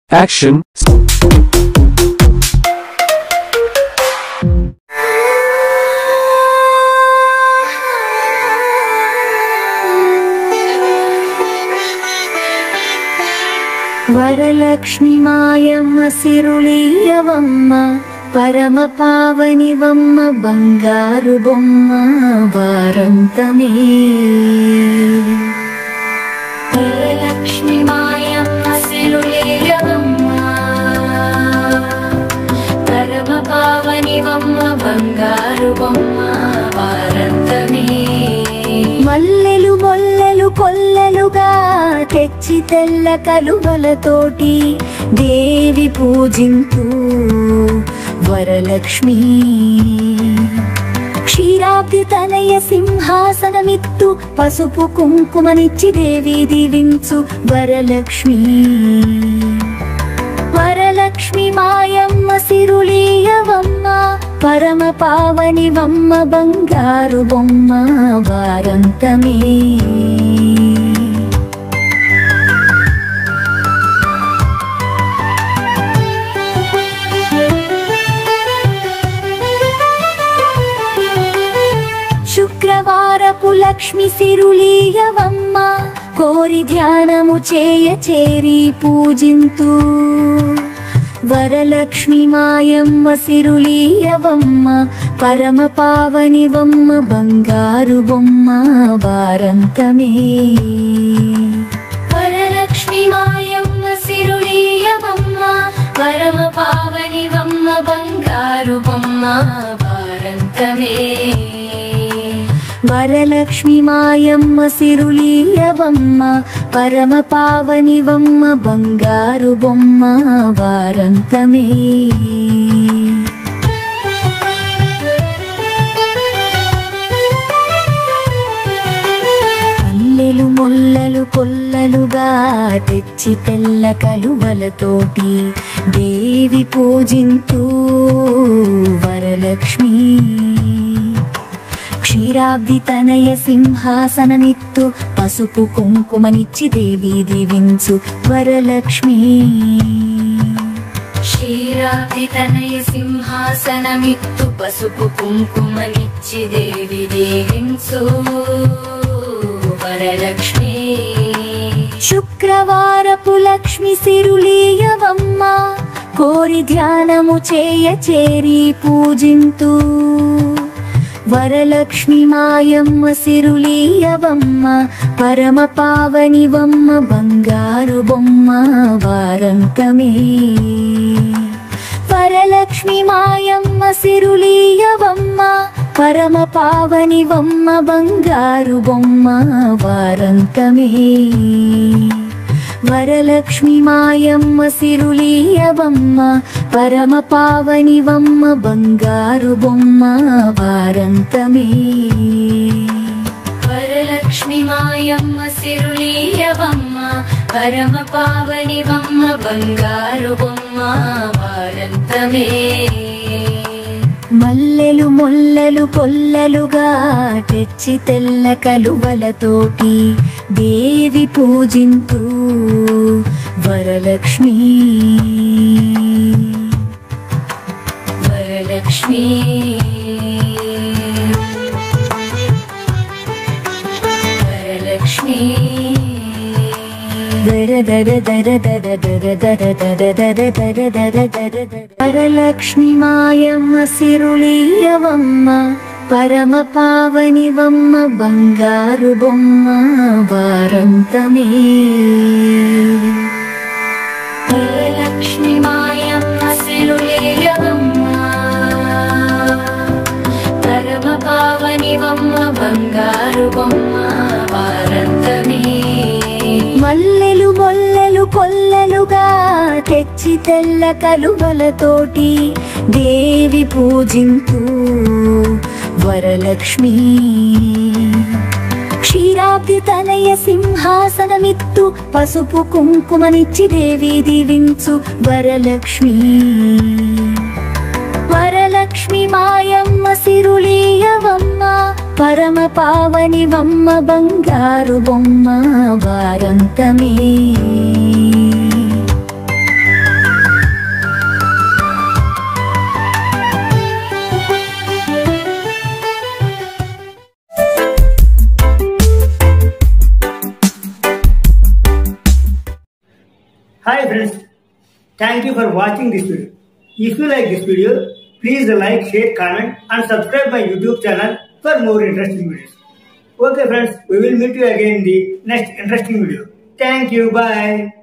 Action. Varalakshmi మాయమ్మ సిరులీయవమ్మ పరమ పావనివమ్మ బంగారు బొమ్మ వారంతమే. వరలక్ష్మి మాయమ్మ సిరులీయవమ్మ పరమ పావనివమ్మ బంగారు బొమ్మ వారంతమే. మల్లెలు మొల్లెలు కొల్లెలుగా తెచ్చి తెల్ల కలువలతోటి దేవి పూజింతు వరలక్ష్మి. క్షీరాబ్ది తనయ సింహాసనమిత్తు పసుపు కుంకుమనిచ్చి దేవి దీవించు వరలక్ష్మి. వరలక్ష్మి మాయమ్మ సిరులీయవమ్మ పరమ పావనివమ్మ బంగారు బొమ్మ వారంతమే. శుక్రవారపు లక్ష్మి సిరులీయవమ్మ కోరి ధ్యానము చేయ చేరి పూజింతు వరలక్ష్మి మాయమ్మ సిరులీయవమ్మ పరమ పావనివమ్మ బంగారు బొమ్మ వారంతమే. వరలక్ష్మి మాయమ్మ సిరులీయవమ్మ పరమ పావనివమ్మ బంగారు బొమ్మ వారంతమే. వరలక్ష్మి మాయమ్మ సిరులీయవమ్మ పరమ పావనివమ్మ బంగారు బొమ్మ వారంతమే. మల్లెలు మొల్లలు కొల్లలుగా తెచ్చి తెల్ల కలువలతోటి దేవి పూజింతు వరలక్ష్మి. క్షీరాబ్ది తనయ సింహాసనమిత్తు పసుపు కుంకుమనిచ్చి దేవి దీవించు వరలక్ష్మి. క్షీరాబ్ది తనయ సింహాసనమిత్తు పసుపు కుంకుమనిచ్చి దేవి దీవించు వరలక్ష్మి. శుక్రవారపు లక్ష్మి సిరులీయవమ్మ కోరి ధ్యానము చేయ చేరి పూజింతు వరలక్ష్మి మాయమ్మ సిరులీయవమ్మ పరమ పావనివమ్మ బంగారు బొమ్మ వారంతమే. వరలక్ష్మి మాయమ్మ సిరులీయవమ్మ పరమ పావనివమ్మ బంగారు బొమ్మ వారంతమే. వరలక్ష్మి మాయమ్మ సిరులీయవమ్మ పరమ పావనివమ్మ బంగారు బొమ్మ వారంతమే. వరలక్ష్మి మాయమ్మ సిరులీయవమ్మ పరమ పావనివమ్మ బంగారు బొమ్మ వారంతమే. మల్లెలు మొల్లలు కొల్లలుగా తెచ్చి తెల్ల కలువలతోటి దేవి పూజింతు వరలక్ష్మి. వరలక్ష్మి వరలక్ష్మి వరలక్ష్మి మాయమ్మ సిరులీయవమ్మ పరమ పావనివమ్మ బంగారు బొమ్మ వారంతమే. వరలక్ష్మి మాయమ్మ సిరులీయవమ్మ పరమ పావనివమ్మ బంగారు బొమ్మ వారంతమే. మల్లెలు మొల్లెలు కొల్లలుగా తెచ్చి తెల్ల కలువలతోటి దేవి పూజింతు వరలక్ష్మి. క్షీరాబ్ది తనయ సింహాసనమిత్తు పసుపు కుంకుమనిచ్చి దేవి దీవించు వరలక్ష్మి. వరలక్ష్మి మాయమ్మ సిరులీయవమ్మ పరమ పావనివమ్మ బంగారు బొమ్మ వారంతమే. Hi friends, thank you for watching this video. If you like this video, please like, share, comment and subscribe my YouTube channel for more interesting videos. Okay friends, we will meet you again in the next interesting video. Thank you, bye.